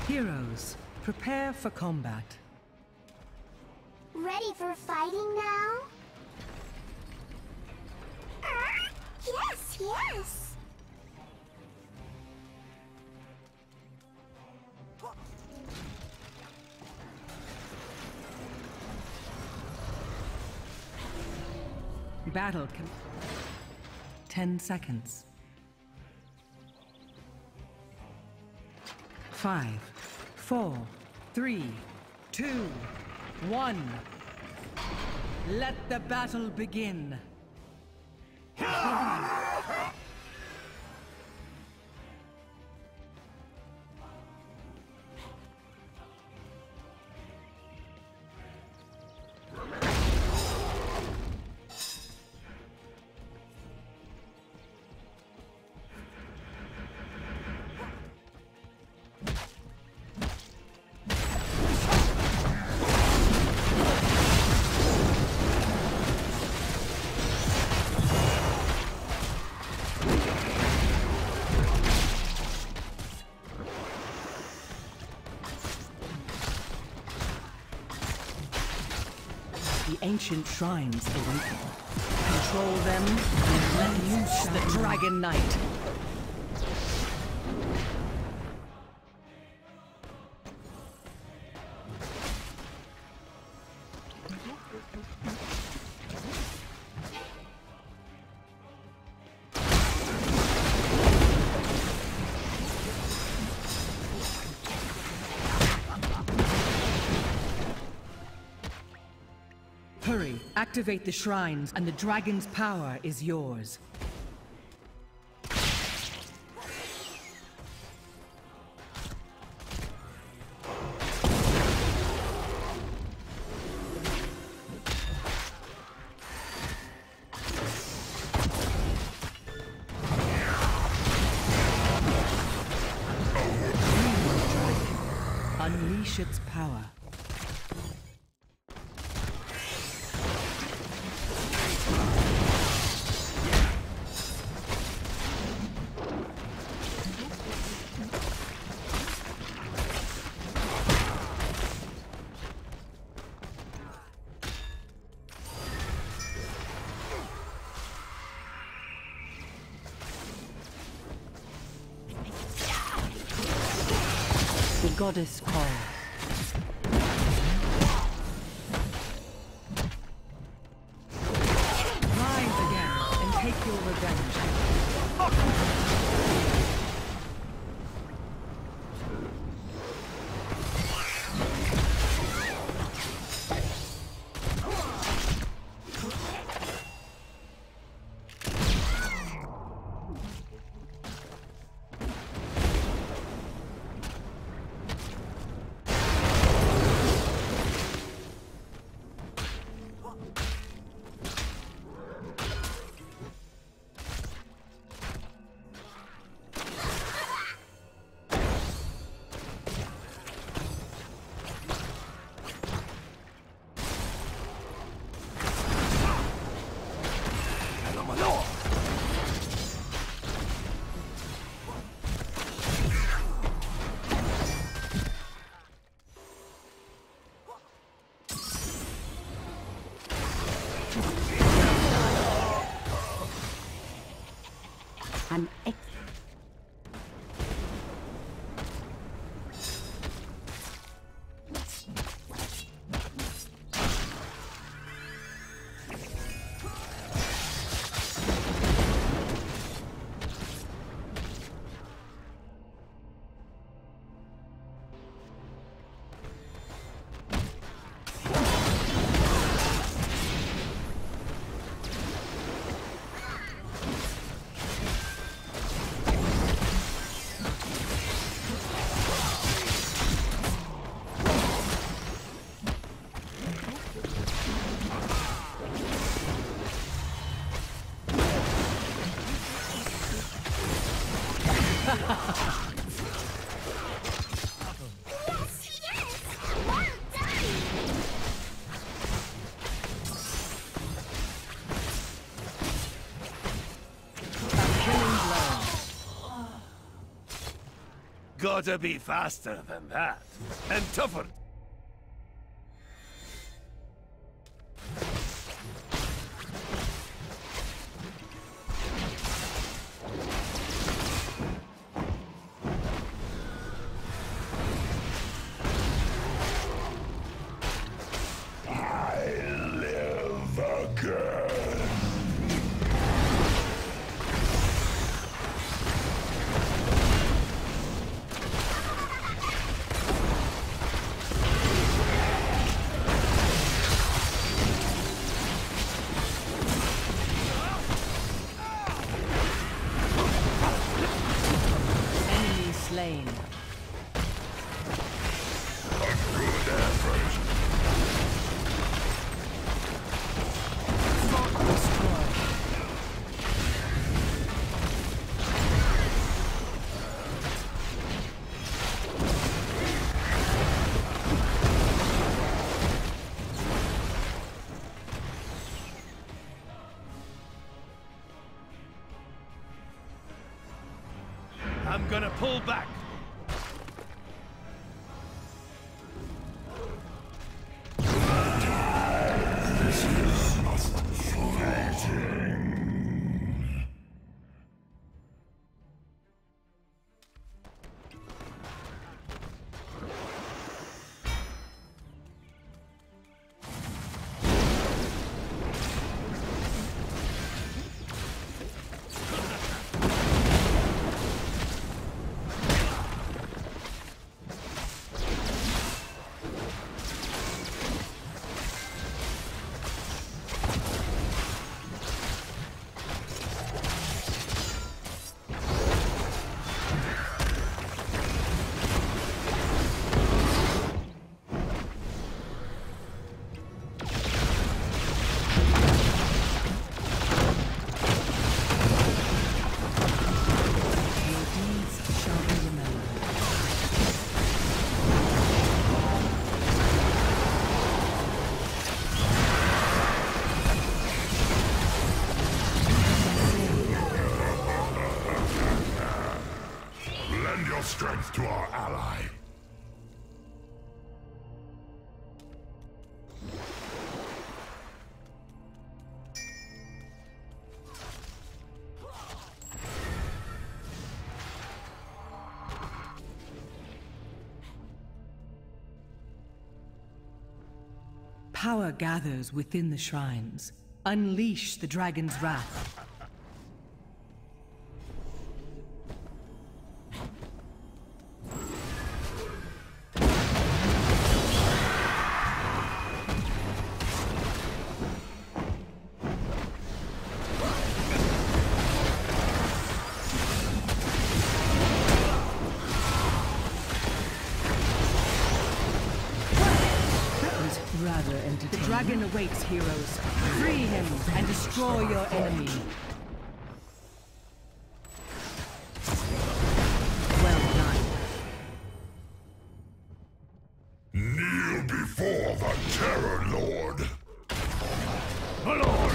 Heroes, prepare for combat. Ready for fighting now? Yes, yes! Battle can... 10 seconds. 5, 4, 3, 2, 1. Let the battle begin. The ancient shrines awaken. Control them and let loose the Dragon Knight. Hurry, activate the shrines, and the dragon's power is yours. Unleash its power. The goddess calls. Rise again and take your revenge. An Gotta be faster than that. And tougher. Slain. I'm gonna pull back. Strength to our ally. Power gathers within the shrines. Unleash the dragon's wrath. Rather entertaining. The dragon awaits, heroes. Free him and destroy your enemy. Well done. Kneel before the Terror Lord. Lord.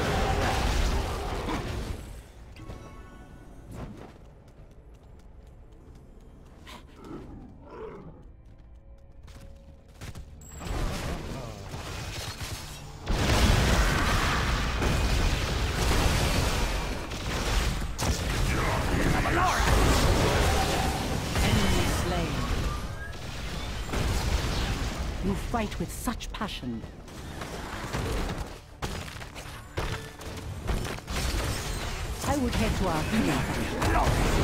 You fight with such passion. I would head to our healing.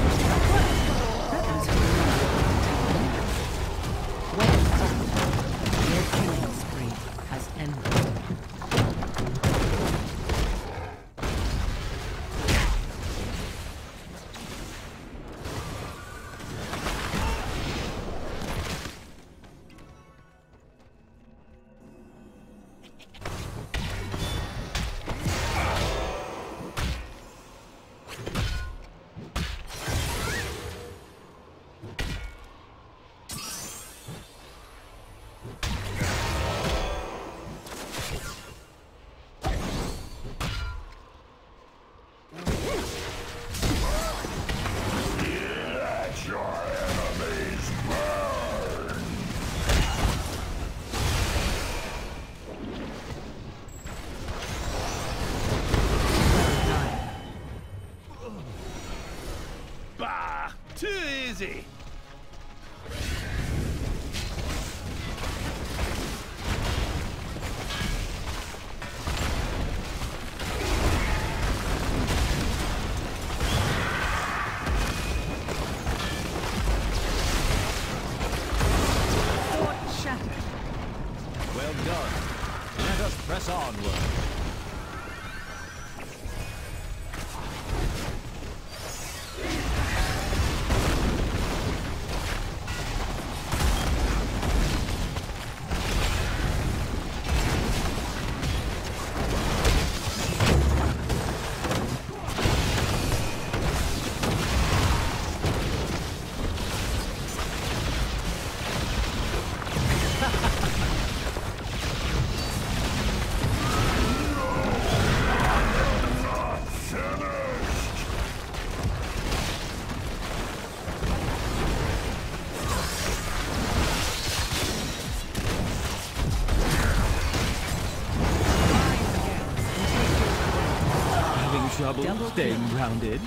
Well done. Your killing spree has ended. Too easy. Well done. Let us press onward. Trouble staying grounded.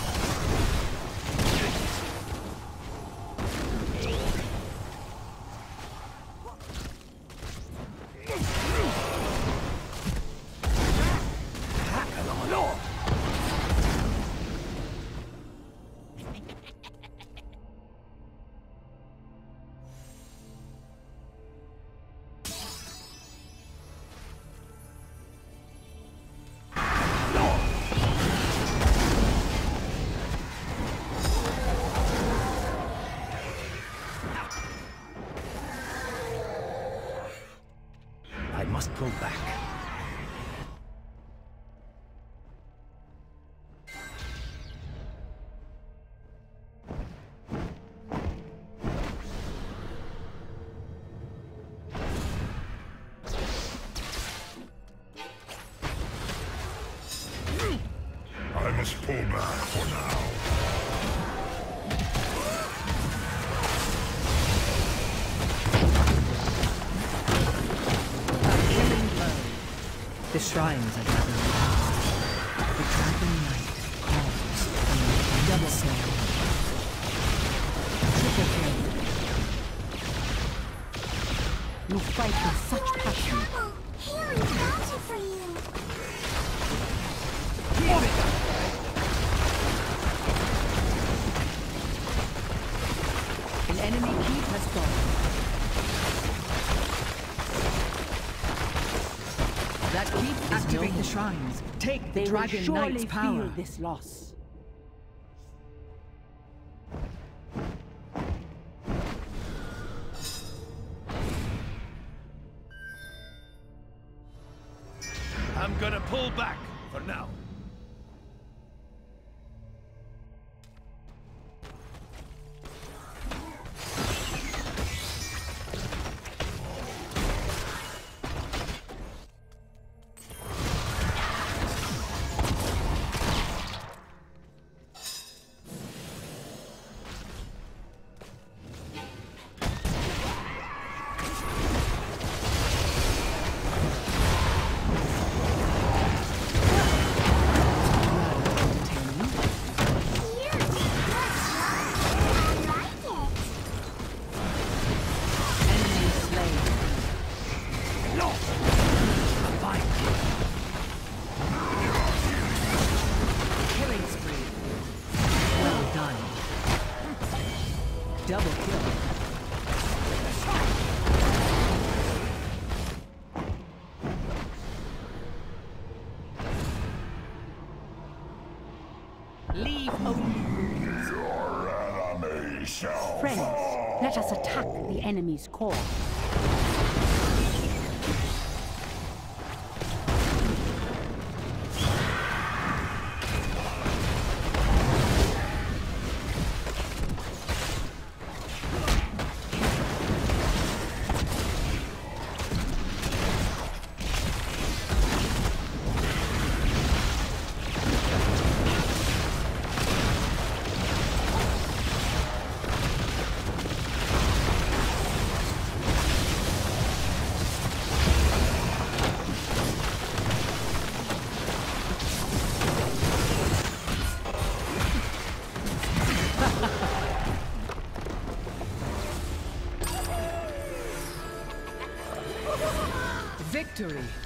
I must pull back. I must pull back for now. The shrines are gathering. The dragon knight calls on the double slam. Triple kill. You fight with such passion. Trouble! Healing bounty for you! An enemy keep has fallen. That keep is activate the shrines. Take the dragon knight's power. Feel this loss. I'm gonna pull back for now. Double kill. Leave only. Your enemy shall Friends, fall. let us attack the enemy's core. Victory.